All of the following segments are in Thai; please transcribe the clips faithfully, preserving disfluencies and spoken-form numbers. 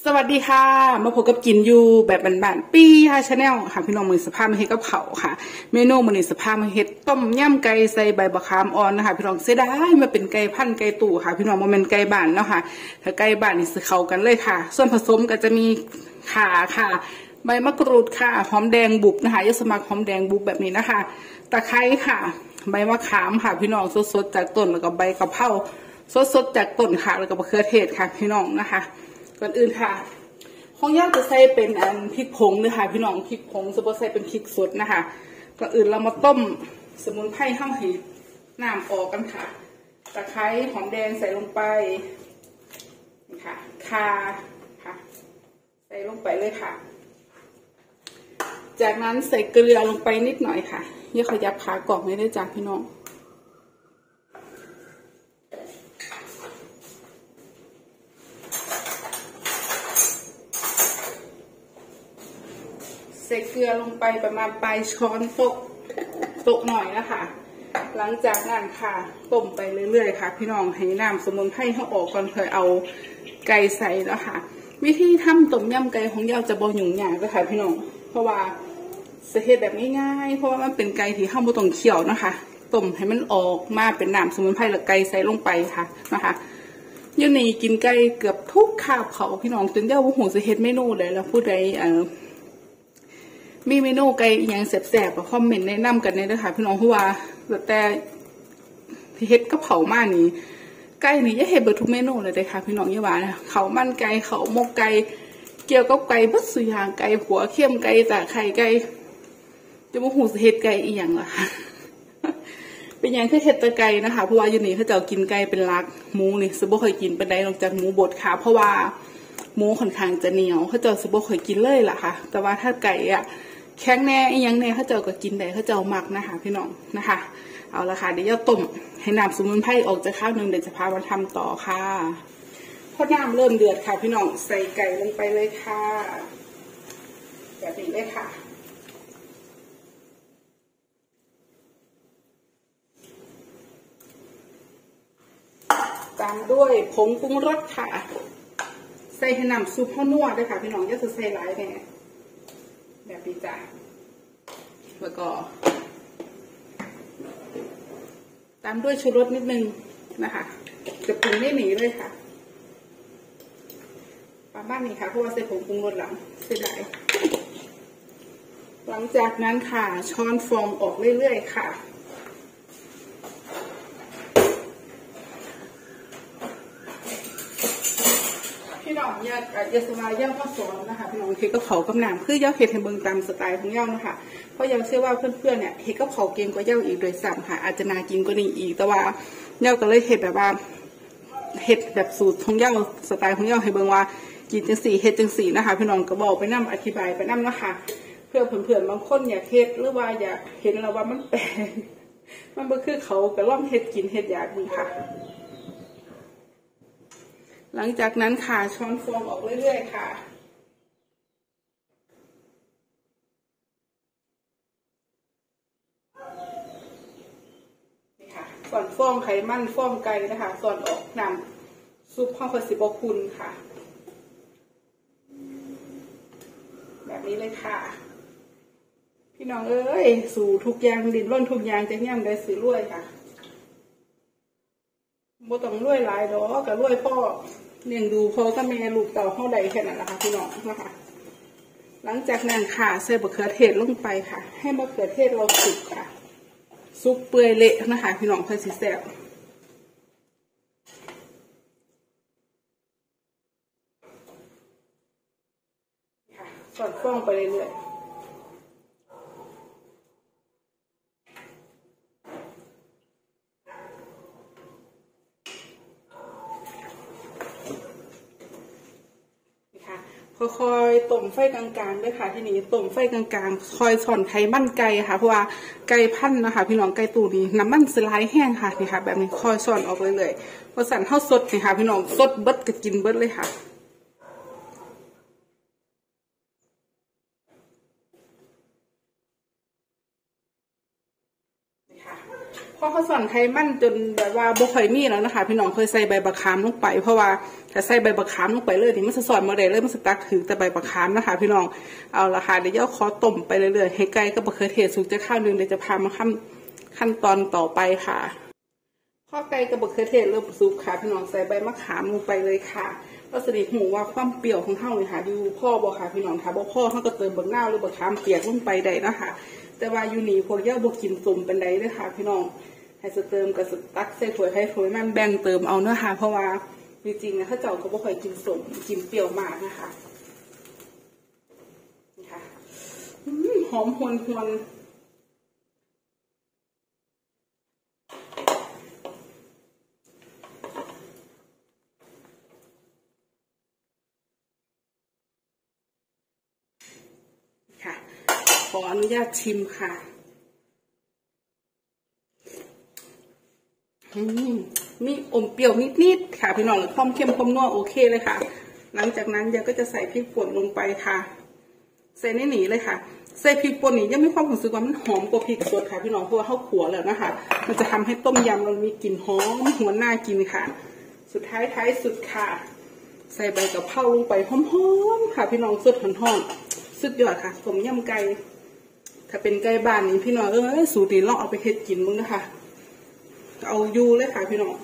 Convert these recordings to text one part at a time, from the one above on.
สวัสดีค่ะมาพบกับกินอยู่แบบบ้านๆปีค่ะชาแนลค่ะพี่น้องมือสภาพมาเฮ็ดกับเขาค่ะเมนูมื้อนี้สภาพมาเฮ็ดต้มยำไก่ใส่ใบมะขามอ่อนนะคะพี่น้องเสียดายมาเป็นไก่พันธุ์ไก่ตู่ค่ะพี่น้องมันเป็นไก่บ้านเนาะค่ะถ้าไก่บ้านนี่สิเข้ากันเลยค่ะส่วนผสมก็จะมีข่าค่ะใบมะกรูดค่ะหอมแดงบุบนะคะยศมักหอมแดงบุบแบบนี้นะคะตะไคร้ค่ะใบมะขามค่ะพี่น้องสดๆจากต้นแล้วก็ใบกะเพราสดๆจากต้นค่ะแล้วก็มะเขือเทศค่ะพี่น้องนะคะก่อนอื่นค่ะของย่าจะใส่เป็นอันพริกผงนะคะพี่น้องพริกผงจะใส่เป็นพริกสดนะคะก่อนอื่นเรามาต้มสมุนไพรข้าวให้น้ำออกกันค่ะตะไคร้หอมแดงใส่ลงไปนี่ค่ะข่าค่ะใส่ลงไปเลยค่ะจากนั้นใส่เกลือลงไปนิดหน่อยค่ะย่าขยับขากล่องให้ได้จ้าพี่น้องใส่เกลือลงไปประมาณปลายช้อนโต๊ะโต๊ะหน่อยนะคะหลังจากนั้นค่ะต้มไปเรื่อยๆค่ะพี่น้องให้น้ำสมุนไพรเขาออกก่อนเคยเอาไก่ใส่แล้วค่ะวิธีทำต้มยำไก่ของเราจะบ่ยุ่งยากเลยค่ะพี่น้องเพราะว่าเสร็จแบบง่ายๆเพราะว่ามันเป็นไก่ที่ข้าวบ่ต้องเคี่ยวนะคะต้มให้มันออกมาเป็นน้ำสมุนไพรแล้วไก่ใส่ลงไปค่ะนะคะยูนี่กินไก่เกือบทุกคาบเขาพี่น้องจนเจ้าหูจะเฮ็ดเมนูเลยแล้วผู้ใดเอ่อมีเมนูไก่อย่างแสบๆก็คอมเมนต์แนะนำกันเลยนะคะพี่น้องเพราะว่าแต่ที่เฮ็ดกับเขามากนี่ไก่นี่จะเฮ็ดเบิดทุกเมนูเลยเลยค่ะพี่น้องยี่หวาเขามันไก่เขาหมกไก่เกี่ยวกับไก่บัดสุยางไก่หัวเข้มไก่ตาไข่ไก่จะมาหูเฮ็ดไก่อีหยังล่ะเป็นอย่างที่เฮ็ดตะไก่นะคะเพราะว่าอยู่นี่เขาจะกินไก่เป็นหลักหมูนี่สิบ่เคยกินปานใดนอกจากหมูบดค่ะเพราะว่าหมูค่อนข้างจะเหนียวเขาจะสิบ่เคยกินเลยล่ะค่ะแต่ว่าถ้าไก่อ่ะแข็งแน่อีหยังแน่เขาเจ้าก็กินได้เขาเจ้ามักนะคะพี่น้องนะคะเอาละค่ะเดี๋ยวจะต้มให้น้ำสมุนไพรออกจากข้าวหนึ่งเดี๋ยวจะพามาทำต่อค่ะพอน้ำเริ่มเดือดค่ะพี่น้องใส่ไก่ลงไปเลยค่ะแบบนี้เลยค่ะตามด้วยผงปรุงรสค่ะใส่ให้น้ำซุปข้าวนัวด้วยค่ะพี่น้องอย่าจะใส่หลายแน่แบบนี้จ้ะแล้วก็ตามด้วยชูรสนิดนึงนะคะจะปรุงไม่หนีเลยค่ะประมาณนี้ค่ะเพราะว่าใส่ผงปรุงรสหลังเสียดายหลังจากนั้นค่ะช้อนฟองออกเรื่อยๆค่ะพี่น้องยาอยาสลายย่าข้าวสอนนะคะพี่น้องเฮ็ดกับเขากับน้ำคือย่าเฮ็ดให้เบิ่งตามสไตล์ของย่านะคะเพราะย่าเชื่อว่าเพื่อนๆเนี่ยเฮ็ดกับเขาเก่งกว่าย่าอีกโดยซ้ำค่ะอาจจะน่ากินกว่านี้อีกแต่ว่าย่าก็เลยเฮ็ดแบบว่าเฮ็ดแบบสูตรของย่าสไตล์ของย่าให้เบิ่งว่ากินจังสี่เฮ็ดจังสี่นะคะพี่น้องก็บอกไปนำอธิบายไปนำนะคะเพื่อเพื่อนๆบางคนอยากเฮ็ดหรือว่าอยากเห็นแล้วว่ามันแปลกมันบ่คือเขาก็ลองเฮ็ดกินเฮ็ดอยากดูค่ะหลังจากนั้นค่ะช้อนฟองออกเรื่อยๆค่ะนี่ค่ะส่วนฟองไขมันฟองไก่นะคะส่วนออกน้ำซุปข้าวผัดสิบคุณค่ะแบบนี้เลยค่ะพี่น้องเอ้ยสู่ทุกอย่างดินร่นทุกอย่างจะย่ำได้สิรวยค่ะบ่ต้องรวยหลายดอกกับรวยพ่อเลี้ยงดูพ่อกับแม่ลูกเต่าเท่าใดแค่นั้นแหละค่ะพี่น้องนะคะหลังจากนั้นค่ะใส่มะเขือเทศลงไปค่ะให้มะเขือเทศเราสุกค่ะสุกเปื่อยเละนะคะพี่น้องเพื่อสิแซ่บค่ะสอดฟองไปเรื่อยๆค่อยๆต้มไฟกลางๆด้วยค่ะที่นี้ต้มไฟกลางๆคอยส่อนไขมันไก่ค่ะเพราะว่าไก่พันนะคะพี่น้องไก่ตูนี้น้ำมันสไลด์แห้งค่ะนี่ค่ะแบบนี้คอยส่อนออกเลยเลยพอสั่นเท่าสดนี่ค่ะพี่น้องสดเบิดก็กินเบิดเลยค่ะนี่ค่ะพพอเขาสอนไขมันจนแบบว่าบ่ค่อยมีแล้วนะคะพี่น้องเคยใส่ใบบักขามลงไปเพราะว่าถ้าใส่ใบบักขามลงไปเลยนี่มันจะสอนมาได้เลยมันจะตักถือแต่ใบบักขามนะคะพี่น้องเอาละค่ะเดี๋ยวย่อขอต้มไปเรื่อยๆให้ไก่กับมะเขือเทศสุกจะข้าวนึงเดี๋ยวจะพามาขั้นขั้นตอนต่อไปค่ะพอไก่กับมะเขือเทศเริ่มสุกค่ะพี่น้องใส่ใบมะขามลงไปเลยค่ะก็สนิทหูว่าความเปรี้ยวของข้าวเลยค่ะดูพ่อบอกค่ะพี่น้องค่ะบอกพ่อเขาก็เติมบักนาวหรือบักขามเปียกลงไปได้นะคะแต่ว่ายูนี่พวกย่าบอกกินสุ่มเป็นไรเลยค่ะพี่น้องให้สเติมกับสตักใส่ถ้วยให้ถ้วยมันแบ่งเติมเอาเนื้อค่ะเพราะว่าจริงๆนะถ้าเจ้าก็บ่ค่อยกินสุ่มกินเปรี้ยวมากนะคะนี่ค่ะหอมหวนหวนค่ะขออนุญาตชิมค่ะมีอมเปรี้ยวนิดๆค่ะพี่น้องความเข้มความนัวโอเคเลยค่ะหลังจากนั้นยังก็จะใส่พริกป่นลงไปค่ะใส่ในหนีเลยค่ะใส่พริกป่นนี่ยังมีความรู้สึกว่ามันหอมกว่าพริกสดค่ะพี่น้องเพราะว่าเขาขัวแล้วนะคะมันจะทำให้ต้มยำเรามีกลิ่นหอมหวนน่ากินค่ะสุดท้ายท้ายสุดค่ะใส่ใบกะเพราลงไปหอมๆค่ะพี่น้องสดหอนๆสุดยอดค่ะต้มยำไก่ถ้าเป็นไก่บ้านนี้พี่น้องเออสูตรนี้ลองเอาไปเฮ็ดกินมึงนะคะเอาอยู่เลยค่ะพี่น้อง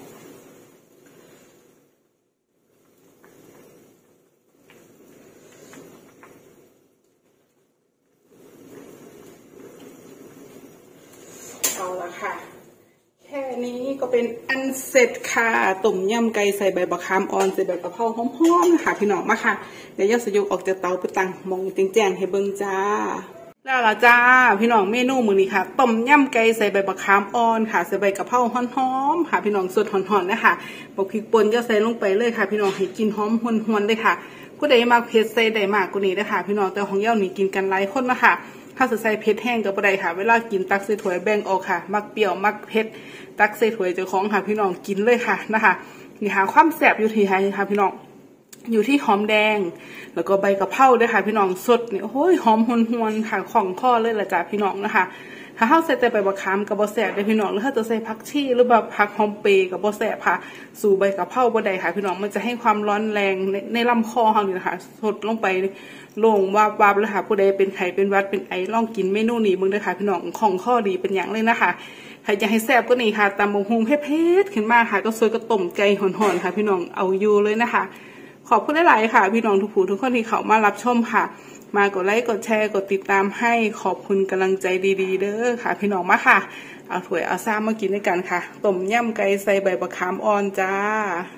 เอาละค่ะแค่นี้ก็เป็นอันเสร็จค่ะต้มยำไก่ใส่ใบบักขามอ่อนใส่ใบกะเพราหอมๆนะคะพี่น้องมาค่ะเดี๋ยวยอดสยกออกจากเตาไปตั้งมองแจ้งๆให้เบิ่งจ้าแล้วล่ะจ้าพี่น้องเมนูมื้อนี้ค่ะต้มยำไก่ใส่ใบบักขามอ่อนค่ะใส่ใบกะเพราหอมๆค่ะพี่น้องสดหอนๆนะคะบักพริกป่นจะใส่ลงไปเลยค่ะพี่น้องให้กินหอมหวนๆเลยค่ะผู้ใดมักเผ็ดใส่ได้มากกว่านี้นะคะพี่น้องแต่ของเย้านี่กินกันหลายคนนะคะถ้าใส่เผ็ดแห้งก็บ่ได้ค่ะเวลากินตักใส่ถ้วยแบ่งออกค่ะมักเปรี้ยวมักเผ็ดตักใส่ถ้วยเจ้าของค่ะพี่น้องกินเลยค่ะนะคะนี่ค่ะความแซ่บอยู่ที่ไหนค่ะพี่น้องอยู่ที่หอมแดงแล้วก็ใบกะเพราด้วยค่ะพี่น้องสดนี่โอ้ยหอมหวนๆค่ะของข้อเลยละจ้ะพี่น้องนะคะถ้าเฮาใส่แต่ใบบักขามกับบ่แซ่บได้พี่น้องหรือถ้าจะใส่ผักชีหรือแบบผักหอมเปรย์กับบ่แซ่บค่ะสู่ใบกะเพราบ่ได้ค่ะพี่น้องมันจะให้ความร้อนแรงในในลำคอเฮานี่นะคะสดลงไปโล่งวาบๆเลยค่ะผู้ใดเป็นไข้เป็นหวัดเป็นไอลองกินเมนูนี้มึงด้วยค่ะพี่น้องของข้อดีเป็นอย่างเลยนะคะถ้าอยากให้แซ่บก็นี่ค่ะตำบักหุ่งเผ็ดๆขึ้นมาค่ะก็ซอยกระต้มไก่ห่อนๆค่ะพี่น้องเอาอยู่เลยนะคะขอบคุณหลายๆค่ะพี่น้องทุกผู้ทุกคนที่เขามารับชมค่ะมากดไลค์กดแชร์กดติดตามให้ขอบคุณกำลังใจดีๆเด้อค่ะพี่น้องมาค่ะเอาถ้วยเอาซ้ำมากินด้วยกันค่ะต้มยำไก่ใส่ใบบักขามอ่อนจ้า